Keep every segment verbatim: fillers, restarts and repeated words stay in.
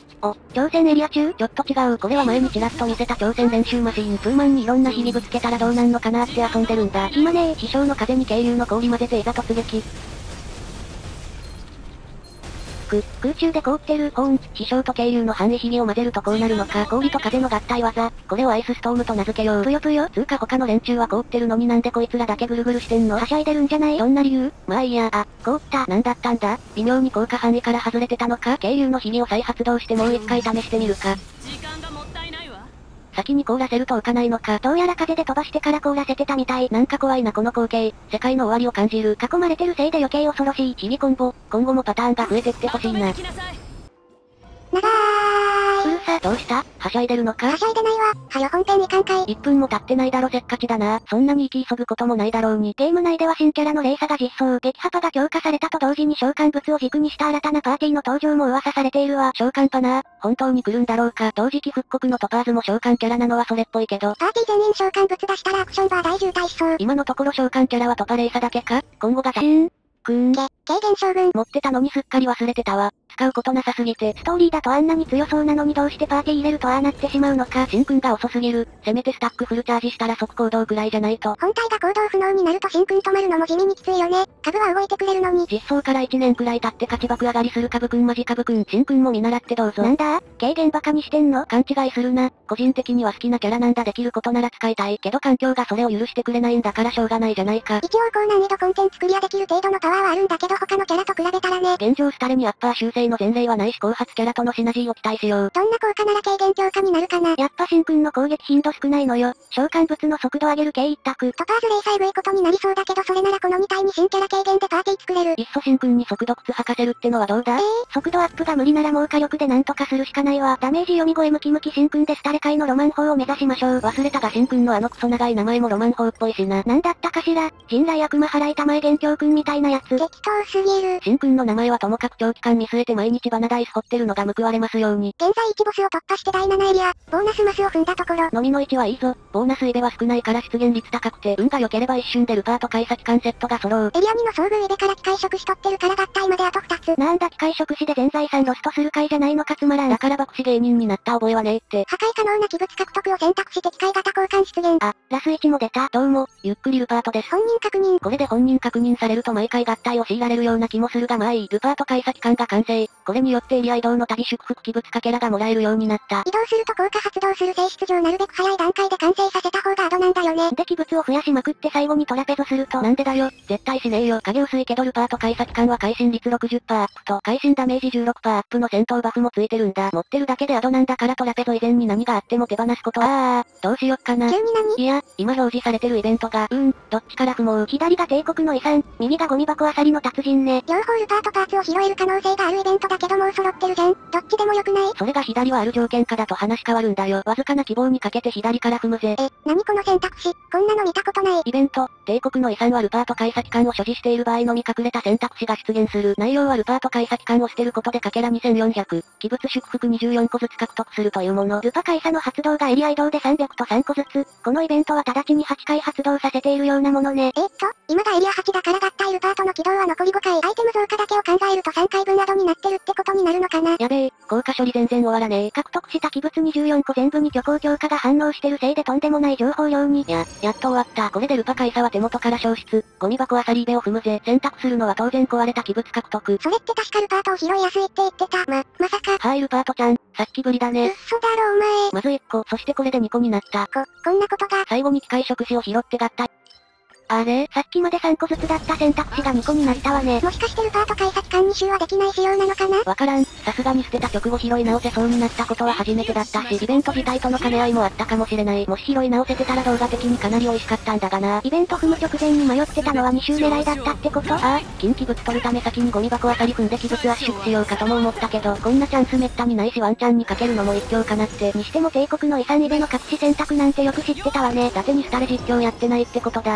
お、挑戦エリア中ちょっと違う。これは前にちらっと見せた挑戦練習マシーン。ツーマンにいろんな日々ぶつけたらどうなんのかなって遊んでるんだ。暇ねえ。飛翔の風に渓流の氷混ぜていざ突撃。く、空中で凍ってる。ほーん。飛翔と渓流の範囲ひびを混ぜるとこうなるのか。氷と風の合体技。これをアイスストームと名付けよう。ぷよぷよつーか他の連中は凍ってるのになんでこいつらだけぐるぐるしてんの？はしゃいでるんじゃない？どんな理由？まあいいや。あ、凍った。なんだったんだ？微妙に効果範囲から外れてたのか？渓流のひびを再発動してもう一回試してみるか。 時間がもったいないわ。 先に凍らせると浮かないのか。どうやら風で飛ばしてから凍らせてたみたい。なんか怖いなこの光景。世界の終わりを感じる。囲まれてるせいで余計恐ろしい。日々コンボ。今後もパターンが増えてってほしいな。 な長ーい。うるさ、どうした？はしゃいでるのか？ はしゃいでないわ。はよ本編いかんかい。 いっぷんも経ってないだろせっかちだな。そんなに生き急ぐこともないだろうに。ゲーム内では新キャラのレイサが実装。撃破パが強化されたと同時に召喚物を軸にした新たなパーティーの登場も噂されているわ。召喚パな。本当に来るんだろうか。同時期復刻のトパーズも召喚キャラなのはそれっぽいけど。 パーティー全員召喚物出したらアクションバー大渋滞しそう。 今のところ召喚キャラはトパレイサだけか？今後がシーン。くーん。 け、軽減将軍。 持ってたのにすっかり忘れてたわ。使うことなさすぎて。 ストーリーだとあんなに強そうなのにどうしてパーティー入れるとああなってしまうのか。 シンくんが遅すぎる。せめてスタックフルチャージしたら即行動くらいじゃないと。 本体が行動不能になるとシンくん止まるのも地味にきついよね。株は動いてくれるのに。 実装からいちねんくらい経って勝ち爆上がりする株くんマジ株くん。シンくんも見習ってどうぞ。 なんだ？軽減バカにしてんの？ 勘違いするな。個人的には好きなキャラなんだできることなら使いたい。けど環境がそれを許してくれないんだからしょうがないじゃないか。 一応高難易度コンテンツクリアできる程度のパワーはあるんだけど他のキャラと比べたらね。 現状スタレにアッパー修正の前例はないし後発キャラとのシナジーを期待しよう。 どんな効果なら軽減強化になるかな。 やっぱシンくんの攻撃頻度少ないのよ。召喚物の速度上げる系一択。 トパーズレイサエグいことになりそうだけどそれならこのに体に新キャラ軽減でパーティー作れる。 いっそシンくんに速度靴履かせるってのはどうだ？ えー、 速度アップが無理ならもう火力でなんとかするしかないわ。ダメージ読み声ムキムキシンくんでスタレ界のロマン砲を目指しましょう。忘れたがシンくんのあのクソ長い名前もロマン砲っぽいしな。なんだったかしら？人雷悪魔払い玉井元凶くんみたいなやつ。 適当すぎる。 シンくんの名前はともかく長期間見据えて毎日バナダイス掘ってるのが報われますように。 現在いちボスを突破してだいななエリア、ボーナスマスを踏んだところ。 飲みのいちはいいぞ。ボーナスイベは少ないから出現率高くて、運が良ければ一瞬でルパーと解析官セットが揃う。 エリアにの遭遇イベから機械触手取ってるから合体まであとふたつ。 なんだ機械触手で全財産ロストする回じゃないのかつまらん。だから爆死芸人になった覚えはねえって。 破壊可能な器物獲得を選択して機械型交換出現。 あ、ラスいちも出た。どうも、ゆっくりルパートです。 本人確認。 これで本人確認されると毎回合体を強いられるような気もするがまあいい。ルパート解析官が完成。これによってエリア移動の旅祝福器物かけらがもらえるようになった。 移動すると効果発動する性質上なるべく早い段階で完成させた方がアドなんだよね。 で器物を増やしまくって最後にトラペゾするとなんでだよ。絶対しねえよ。影薄いけどルパート解析官は会心率 ろくじゅっパーセント アップと会心ダメージ じゅうろくパーセント アップの戦闘バフもついてるんだ。持ってるだけでアドなんだからトラペゾ以前に何があっても手放すことはあー、どうしよっかな。 急に何？ いや、今表示されてるイベントが、うーん、どっちから不毛。 左が帝国の遺産、右がゴミ箱あさりの達人ね。両方ルパートパーツを拾える可能性があるイベントだけどもう揃ってるじゃん。どっちでもよくない？ それが左はある条件下だと話変わるんだよ。わずかな希望にかけて左から踏むぜ。 え、何この選択肢、こんなの見たことない。 イベント、帝国の遺産はルパート解析官を所持している場合のみ隠れた選択肢が出現する。内容はルパート解析官を捨てることでかけらにせんよんひゃく、器物祝福にじゅうよんこずつ獲得するというもの。ルパ解鎖の発動がエリア移動でさんびゃくとさんこずつ。このイベントは直ちにはちかい発動させているようなものね。 えー、っと、今がエリアはちだから合体ルパートの起動は残りごかい。アイテム増加だけを考えるとさんかいぶんアドになってるってことになるのかな。 やべえ、効果処理全然終わらねえ。獲得した器物にじゅうよんこ全部に虚構強化が反応してるせいでとんでもない情報量に。いや、やっと終わった。これでルパ解鎖は手元から消失。ゴミ箱あさりイベを踏むぜ。選択するのは当然壊れた器物獲得。 それって確かルパートを拾いやすいって言ってた。ま、まさか。 はいルパートちゃん、さっきぶりだね。 嘘だろお前。 まずいっこ、そしてこれでにこになった。 こ、こんなことが。 最後に機械触手を拾って合体。あれさっきまでさんこずつだった選択肢がにこになったわね。 もしかしてルパート解析官に周はできない仕様なのかな？ わからん。さすがに捨てた直後拾い直せそうになったことは初めてだったし、イベント自体との兼ね合いもあったかもしれない。もし拾い直せてたら動画的にかなり美味しかったんだがな。イベント踏む直前に迷ってたのはに周狙いだったってこと？ああ、金器物取るため先にゴミ箱あさり踏んで器物圧縮しようかとも思ったけど、こんなチャンスめったにないしワンチャンにかけるのも一興かなって。にしても帝国の遺産イベの隠し選択なんてよく知ってたわね。伊達にスタレ実況やってないってことだ。 あの、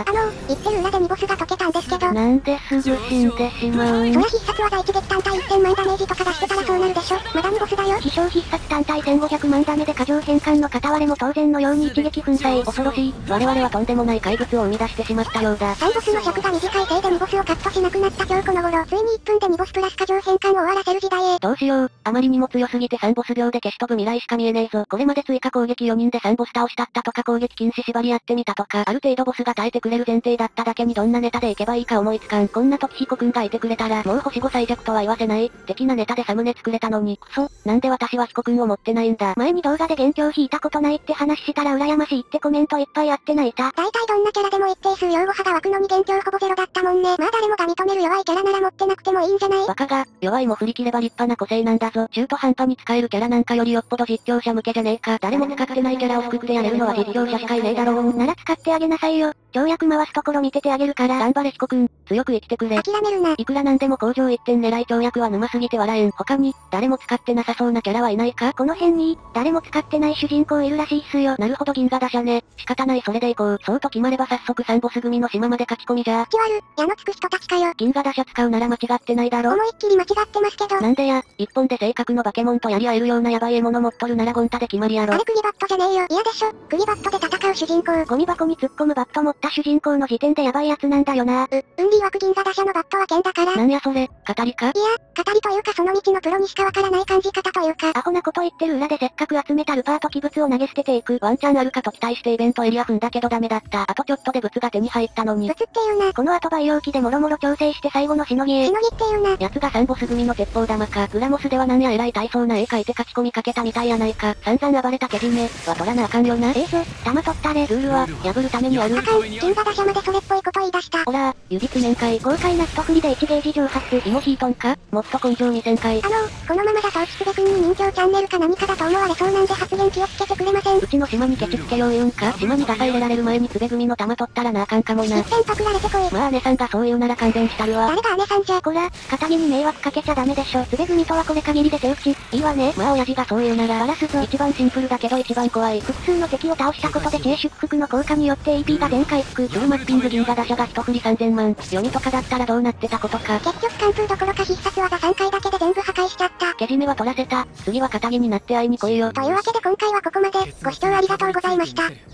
言ってる裏でミボスが解けたんですけど。 なんですぐ死んでしまう。 そりゃ必殺技一撃単体せんまんダメージとか出してたらそうなるでしょ。まだミボスだよ。 気象必殺単体せんごひゃくまんダメで過剰変換の片割れも当然のように一撃粉砕。恐ろしい。我々はとんでもない怪物を生み出してしまったようだ。 サンボスの尺が短いせいでミボスをカットしなくなった今日この頃、ついにいっぷんでミボスプラス過剰変換を終わらせる時代へ。 どうしよう。あまりにも強すぎてサンボス秒で消し飛ぶ未来しか見えねえぞ。これまで追加攻撃よにんでサンボス倒したったとか攻撃禁止縛りやってみたとか、ある程度ボスが耐えてくれる前提だっただけにどんなネタでいけばいいか思いつかん。こんな時ヒコくんがいてくれたら、もう星ご最弱とは言わせない。的なネタでサムネ作れたのに、クソ、なんで私はヒコくんを持ってないんだ。前に動画で元凶引いたことないって話したら羨ましいってコメントいっぱいあって泣いた。 大体どんなキャラでも一定数用語派が湧くのに元凶ほぼゼロだったもんね。まあ誰もが認める弱いキャラなら持ってなくてもいいんじゃない？ バカが、弱いも振り切れば立派な個性なんだぞ。中途半端に使えるキャラなんかよりよっぽど実況者向けじゃねえか。誰も使ってないキャラをスククでやれるのは実況者しかいねえだろう。 なら使ってあげなさいよ。跳躍回すところ見ててあげるから。 頑張れヒコくん、強く生きてくれ。 諦めるな。 いくらなんでも工場一点狙い跳躍は沼すぎて笑えん。他に、誰も使ってなさそうなキャラはいないか？ この辺に、誰も使ってない主人公いるらしいっすよ。 なるほど銀河打者ね。仕方ないそれでいこう。そうと決まれば早速サンボス組の島まで勝ち込みじゃ。 口悪、矢のつく人たちかよ。 銀河打者使うなら間違ってないだろ。 思いっきり間違ってますけど。 なんでや、一本で性格のバケモンとやり合えるようなヤバい獲物持っとるならゴンタで決まりやろ。 あれクリバットじゃねえよ。嫌でしょ。クリバットで戦う主人公。 ゴミ箱に突っ込むバット持った主人公の時点でヤバいやつなんだよな。 う、運理枠銀河打者のバットは剣だから。 なんやそれ、語りか？ いや、語りというかその道のプロにしかわからない感じ方というか。 アホなこと言ってる裏でせっかく集めたルパート器物を投げ捨てていく。ワンチャンあるかと期待してイベントエリア踏んだけどダメだった。あとちょっとで物が手に入ったのに。 物っていうな。 この後培養機でもろもろ調整して最後のしのぎへ。 しのぎっていうな。 やつがサンボス組の鉄砲玉か。グラモスではなんや偉い大層な絵描いて勝ち込みかけたみたいやないか。散々暴れたけじめは取らなあかんよな。ええぞ、玉取ったれ。ルールは、破るためにやる。 あかん、銀河打者までそれっぽいこと言い出した。 ほら、指つ面会。豪快な一振りでいちゲージ蒸発。芋ヒートンか？もっと根性見せんかい。 あのー、このままだと内つべくんに人形チャンネルか何かだと思われそうなんで発言気をつけてくれません？ うちの島にケチつけよう言うんか？島にガサ入れられる前につべ組の玉取ったらなあかんかもな。 一点パクられてこい。 まあ姉さんがそう言うなら勘弁したるわ。 誰が姉さんじゃ。 こら、片木に迷惑かけちゃダメでしょ。つべ組とはこれ限りで手打ち。いいわね。まあ親父がそう言うならバラすぞ。一番シンプルだけど一番怖い。複数の敵を倒したことで知恵祝福の効果によって エーピー が全回復。超マッピング銀河打者が一振りさんぜんまん。読みとかだったらどうなってたことか。 結局完封どころか必殺技さんかいだけで全部破壊しちゃった。 けじめは取らせた。次は片木になって会いに来いよ。 というわけで今回はここまで。ご視聴ありがとうございました。